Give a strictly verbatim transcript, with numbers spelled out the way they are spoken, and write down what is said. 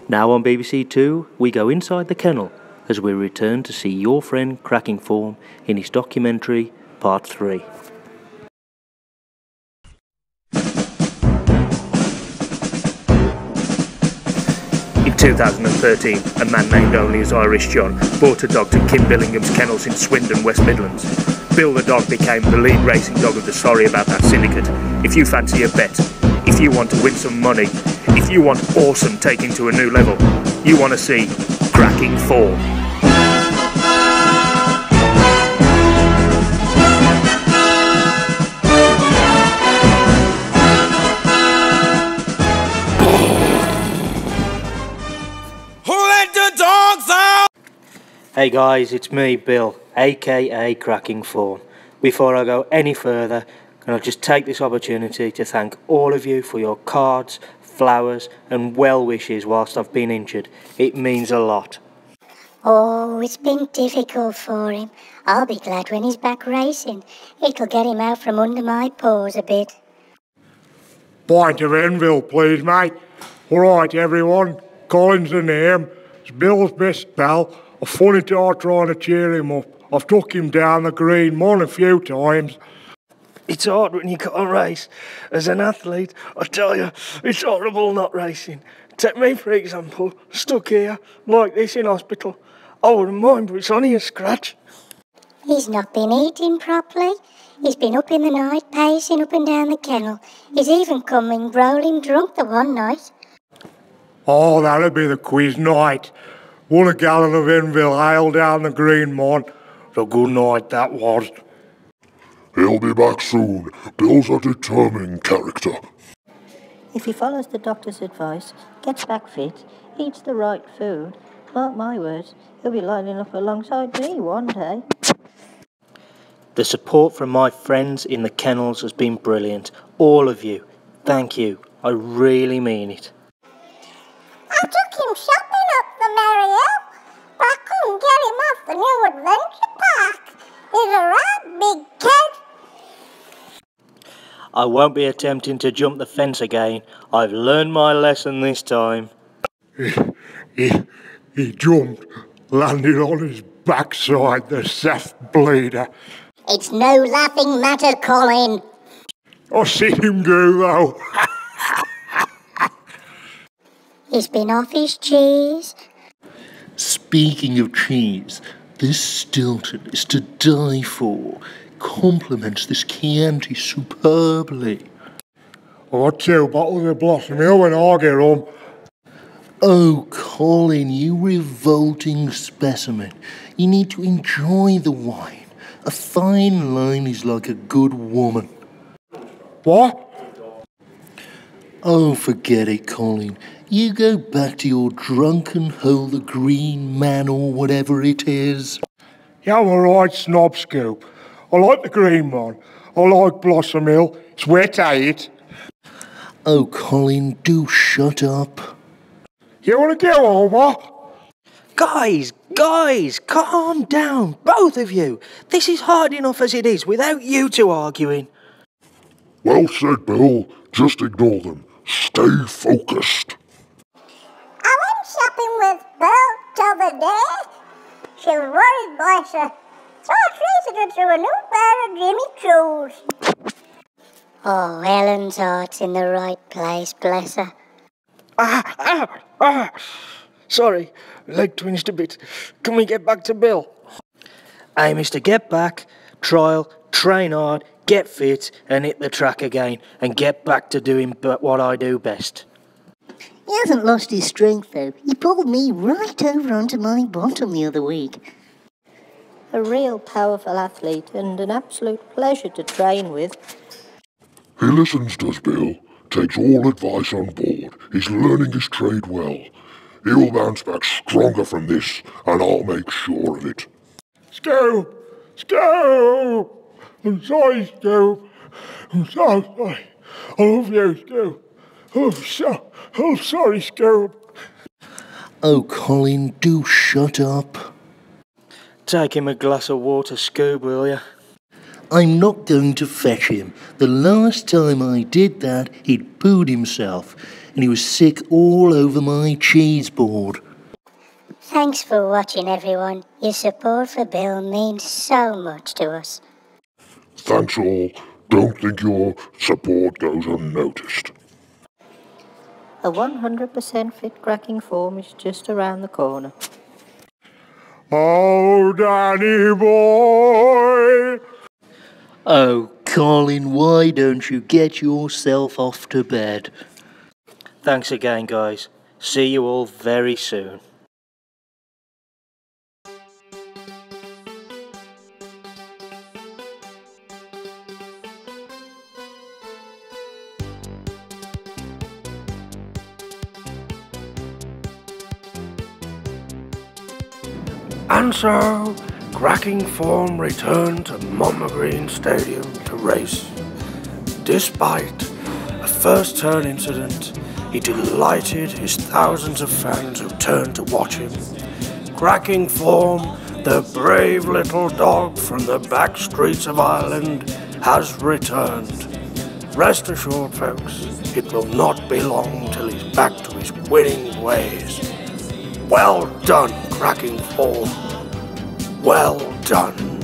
Now on B B C Two, we go inside the kennel as we return to see your friend cracking form in his documentary, Part three. In two thousand thirteen, a man named only as Irish John bought a dog to Kim Billingham's kennels in Swindon, West Midlands. Bill the dog became the lead racing dog of the Sorry About That syndicate. If you fancy a bet, if you want to win some money, if you want awesome taking to a new level, you want to see cracking form. Hey guys, it's me, Bill, aka Cracking Form. Before I go any further, can I just take this opportunity to thank all of you for your cards, flowers and well wishes whilst I've been injured. It means a lot. Oh, it's been difficult for him. I'll be glad when he's back racing. It'll get him out from under my paws a bit. Pint of Enville, please, mate. All right, everyone. Colin's the name. It's Bill's best pal. I've funny to trying to cheer him up. I've took him down the green more than a few times. It's hard when you can't race. As an athlete, I tell you, it's horrible not racing. Take me, for example, stuck here, like this in hospital. I wouldn't mind, but it's only a scratch. He's not been eating properly. He's been up in the night, pacing up and down the kennel. He's even come in rolling drunk the one night. Oh, that'll be the quiz night. Won a gallon of Enville ale down the green, mon. It's a good night that was. He'll be back soon. Bill's a determining character. If he follows the doctor's advice, gets back fit, eats the right food, mark my words, he'll be lining up alongside me one day. The support from my friends in the kennels has been brilliant. All of you. Thank you. I really mean it. I took him shopping up the Mariel, but I couldn't get him off the new adventure park. He's a right big kid. I won't be attempting to jump the fence again. I've learned my lesson this time. He, he, he jumped, landed on his backside, the Seth bleeder. It's no laughing matter, Colin. I've seen him go, though. He's been off his cheese. Speaking of cheese, this Stilton is to die for. Compliments this Chianti superbly. I've got two bottles of Blossom Hill when I get home. Oh, Colin, you revolting specimen. You need to enjoy the wine. A fine line is like a good woman. What? Oh, forget it, Colin. You go back to your drunken hole the green man or whatever it is. Yeah, I'm a right snob, Scoop. I like the green one. I like Blossom Hill. It's wet, ain't it? Oh, Colin, do shut up. You want to go over? Guys, guys, calm down, both of you. This is hard enough as it is without you two arguing. Well said, Bill. Just ignore them. Stay focused. I went shopping with Bill the other day. She was worried, bless her. So I treated her to a new pair of Jimmy Choos. Oh, Helen's heart's in the right place, bless her. Ah, ah, ah. Sorry, leg twinged a bit. Can we get back to Bill? Aim is to get back, trial, train hard, get fit and hit the track again and get back to doing what I do best. He hasn't lost his strength, though. He pulled me right over onto my bottom the other week. A real powerful athlete and an absolute pleasure to train with. He listens, does Bill. Takes all advice on board. He's learning his trade well. He'll bounce back stronger from this, and I'll make sure of it. Scoop! Scoop! I'm sorry, Scoop. I'm so sorry. I love you, Scoop. I'm so, I'm sorry, Scoop. Oh, Colin, do shut up. Take him a glass of water, Scoop, will you? I'm not going to fetch him. The last time I did that, he'd pooed himself. and he was sick all over my cheese board. Thanks for watching, everyone. Your support for Bill means so much to us. Thanks all. Don't think your support goes unnoticed. A one hundred percent fit cracking form is just around the corner. Oh, Danny boy! Oh, Colin, why don't you get yourself off to bed? Thanks again, guys. See you all very soon. And so, cracking form returned to Monmouth Green Stadium to race. Despite a first turn incident, he delighted his thousands of fans who turned to watch him. Cracking form, the brave little dog from the back streets of Ireland, has returned. Rest assured, folks, it will not be long till he's back to his winning ways. Well done, cracking form. Well done.